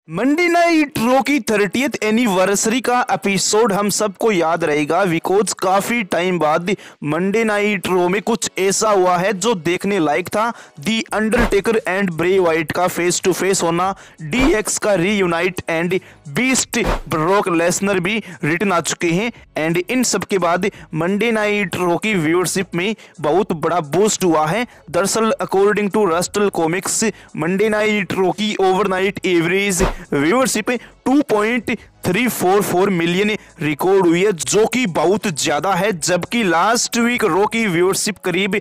Monday night Raw की 30th anniversary का episode हम सबको याद रहेगा बिकॉज काफी टाइम बाद मंडे नाइट रॉ में कुछ ऐसा हुआ है जो देखने लायक था। The Undertaker and Bray Wyatt का फेस टू फेस होना, डीएक्स का reunite and beast Brock Lesnar भी रिटर्न आ चुके हैं एंड इन सब के बाद मंडे नाइट रॉ की व्यूअरशिप में बहुत बड़ा बूस्ट हुआ है। दरअसल according to Wrestlenomics Monday night Raw की overnight average viewership 2.344 million record हुई है जो कि बहुत ज्यादा है, जबकि लास्ट वीक रॉ की व्यूअरशिप करीब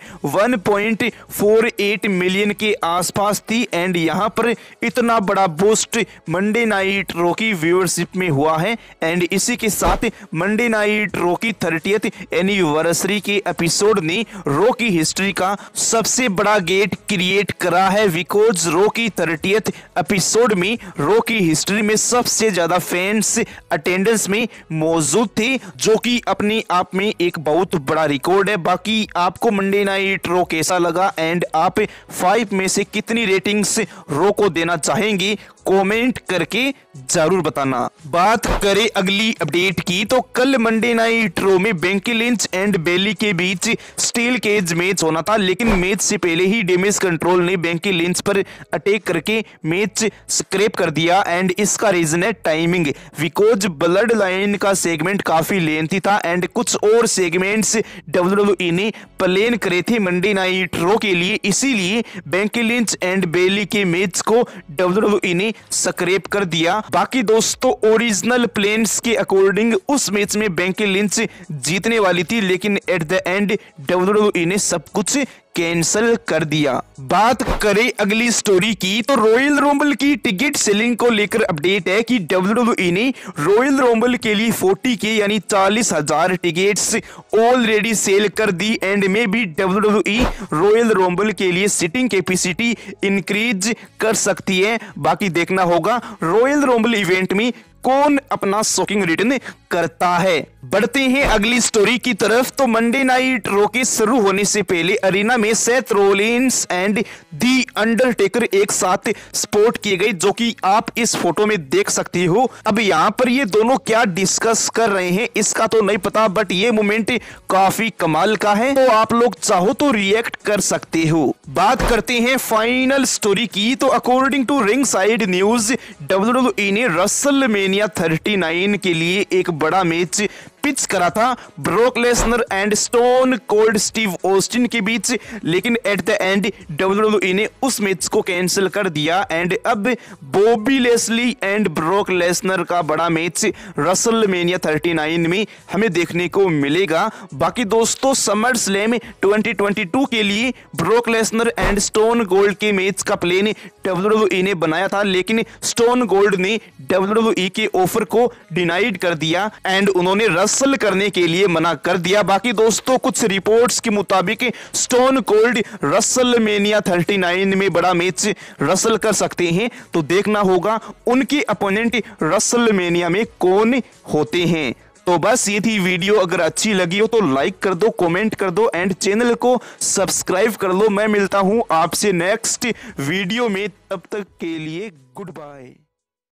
1.48 मिलियन के आसपास थी एंड यहां पर इतना बड़ा बूस्ट मंडे नाइट रॉ की व्यूअरशिप में हुआ है एंड इसी के साथ मंडे नाइट रॉ की 30th एनिवर्सरी के एपिसोड ने रॉ की हिस्ट्री का सबसे बड़ा गेट क्रिएट करा है बिकॉज रॉ की 30th एपिसोड में रॉ की हिस्ट्री में सबसे ज्यादा फैंस अटेंडेंस में मौजूद थे जो कि अपने आप में एक बहुत बड़ा रिकॉर्ड है। बाकी आपको मंडे नाइट रॉ कैसा लगा एंड आप 5 में से कितनी रेटिंग्स रॉ को देना चाहेंगे कमेंट करके जरूर बताना। बात करें अगली अपडेट की तो कल मंडे नाइट रॉ में बेंकी लिंच एंड बेली के बीच स्टील केज मैच होना था, लेकिन मैच से पहले ही डैमेज कंट्रोल ने बेंकी लिंच पर अटैक करके मैच स्क्रैप कर दिया एंड इसका रीजन है टाइमिंग बिकॉज ब्लड लाइन का सेगमेंट काफी लेंथी था एंड कुछ और सेगमेंट्स डब्ल्यूडब्ल्यूई ने प्लान करे थे मंडे नाइट रॉ के लिए, इसीलिए बेंकी लिंच एंड बेली के मैच को डब्ल्यूडब्ल्यूई ने स्क्रैप कर दिया। बाकी दोस्तों ओरिजिनल प्लान्स के अकॉर्डिंग उस मैच में बेंकी लिंच जीतने वाली थी, लेकिन एट द एंड डब्ल्यूडब्ल्यूई ने सब कुछ कैंसिल कर दिया। बात करें अगली स्टोरी की तो रॉयल रंबल की टिकट सेलिंग को लेकर अपडेट है कि डब्ल्यूडब्ल्यूई ने रॉयल रंबल के लिए 40K यानी 40,000 टिकट्स ऑलरेडी सेल कर दी एंड में भी डब्ल्यूडब्ल्यूई रॉयल रंबल के लिए सीटिंग कैपेसिटी इंक्रीज कर सकती है। बाकी देखना होगा रॉयल रंबल इवेंट में कौन अपना शॉकिंग रिटर्न करता है। बढ़ते हैं अगली स्टोरी की तरफ तो मंडे नाइट रॉ के शुरू होने से पहले अरीना में Seth Rollins and the Undertaker एक साथ स्पॉट किए गए जो कि आप इस फोटो में देख सकते हो। अब यहाँ पर ये दोनों क्या डिस्कस कर रहे हैं इसका तो नहीं पता, बट ये मोमेंट काफी कमाल का है तो आप लोग चाहो तो रिएक्ट कर सकते हो। बात करते हैं फाइनल स्टोरी की तो according to ringside news WWE ने रसलमेनिया 39 के लिए एक बड़ा मैच पिच करा था Brock Lesnar and Stone Cold Steve Austin के बीच, लेकिन एट द एंड डब्ल्यूडब्ल्यूई ने उस मैच को कैंसिल कर दिया एंड अब Bobby Lashley and Brock Lesnar का बड़ा मैच रसलमेनिया 39 में हमें देखने को मिलेगा। बाकी दोस्तों समर स्लैम 2022 के लिए Brock Lesnar and Stone Cold के मैच का प्लान डब्ल्यूडब्ल्यूई ने बनाया था, लेकिन स्टोन गोल्ड ने डब्ल्यूडब्ल्यूई के ऑफर को डिनाइड कर दिया एंड उन्होंने रसल करने के लिए मना कर दिया। बाकी दोस्तों कुछ रिपोर्ट्स के मुताबिक स्टोन कोल्ड रसलमेनिया 39 में बड़ा मैच रसल कर सकते हैं, तो देखना होगा उनके अपोनेंट रसलमेनिया में कौन होते हैं। तो बस ये थी वीडियो, अगर अच्छी लगी हो तो लाइक कर दो, कमेंट कर दो एंड चैनल को सब्सक्राइब कर लो। मैं मिलता हूं आपसे नेक्स्ट वीडियो में, तब तक के लिए गुड बाय।